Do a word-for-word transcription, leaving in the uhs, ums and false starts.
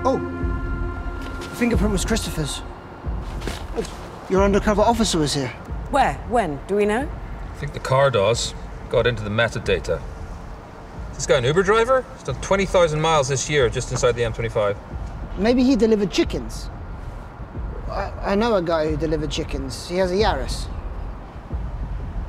Oh, the fingerprint was Christopher's. Your undercover officer was here. Where? When? Do we know? I think the car does. Got into the metadata. Is this guy an Uber driver? He's done twenty thousand miles this year just inside the M twenty-five. Maybe he delivered chickens. I, I know a guy who delivered chickens. He has a Yaris.